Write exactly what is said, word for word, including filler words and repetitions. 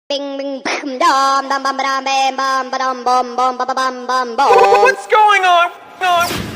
Bing bing bam dum bum bum bam bam bam bum bum bum bum bum bum bum. What's going on?